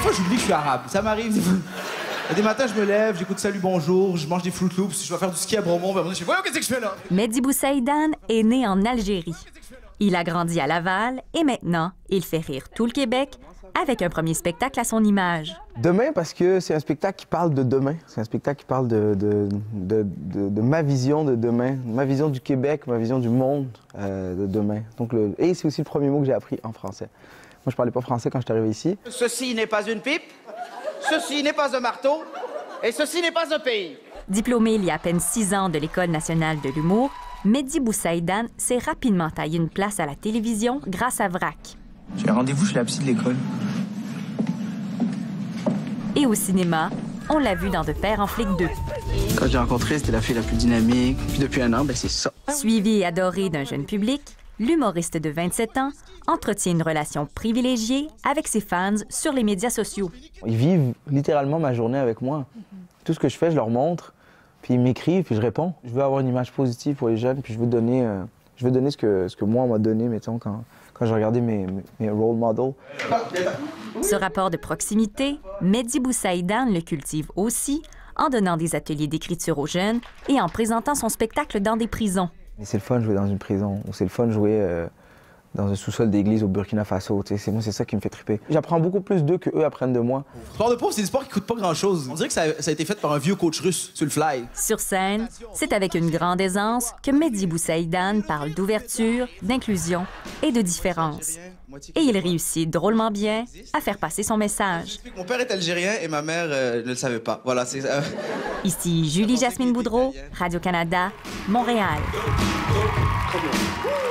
fois, j'oublie que je suis arabe. Ça m'arrive. Des matins, je me lève, j'écoute Salut Bonjour, je mange des Fruit Loops, je vais faire du ski à Bromont, je fais voyons qu'est-ce que je fais là? Mehdi Boussaïdan est né en Algérie. Il a grandi à Laval et maintenant, il fait rire tout le Québec avec un premier spectacle à son image. Demain, parce que c'est un spectacle qui parle de demain. C'est un spectacle qui parle de ma vision de demain, ma vision du Québec, ma vision du monde de demain. Donc, et c'est aussi le premier mot que j'ai appris en français. Moi, je parlais pas français quand je suis arrivé ici. Ceci n'est pas une pipe, ceci n'est pas un marteau, et ceci n'est pas un pays. Diplômé il y a à peine 6 ans de l'École nationale de l'humour, Mehdi Boussaïdan s'est rapidement taillé une place à la télévision grâce à VRAC. J'ai un rendez-vous chez la psy de l'école. Et au cinéma, on l'a vu dans De Père en flic 2. Quand j'ai rencontré, c'était la fille la plus dynamique. Puis depuis un an, ben c'est ça. Suivi et adoré d'un jeune public, l'humoriste de 27 ans entretient une relation privilégiée avec ses fans sur les médias sociaux. Ils vivent littéralement ma journée avec moi. Tout ce que je fais, je leur montre, puis ils m'écrivent, puis je réponds. Je veux avoir une image positive pour les jeunes, puis je veux donner ce que moi, on m'a donné, mettons, quand j'ai regardé mes role models. Ce rapport de proximité, Mehdi Boussaïdan le cultive aussi en donnant des ateliers d'écriture aux jeunes et en présentant son spectacle dans des prisons. C'est le fun de jouer dans une prison, ou c'est le fun de jouer dans un sous-sol d'église au Burkina Faso. Moi, c'est ça qui me fait triper. J'apprends beaucoup plus d'eux qu'eux apprennent de moi. Sport de pauvre, c'est des sports qui coûtent pas grand-chose. On dirait que ça a été fait par un vieux coach russe sur le fly. Sur scène, c'est avec une grande aisance que Mehdi Boussaïdan parle d'ouverture, d'inclusion et de différence. Et il réussit drôlement bien à faire passer son message. Mon père est algérien et ma mère ne le savait pas. Voilà, c'est ça. Ici Julie Jasmine Boudreau, Radio-Canada, Montréal.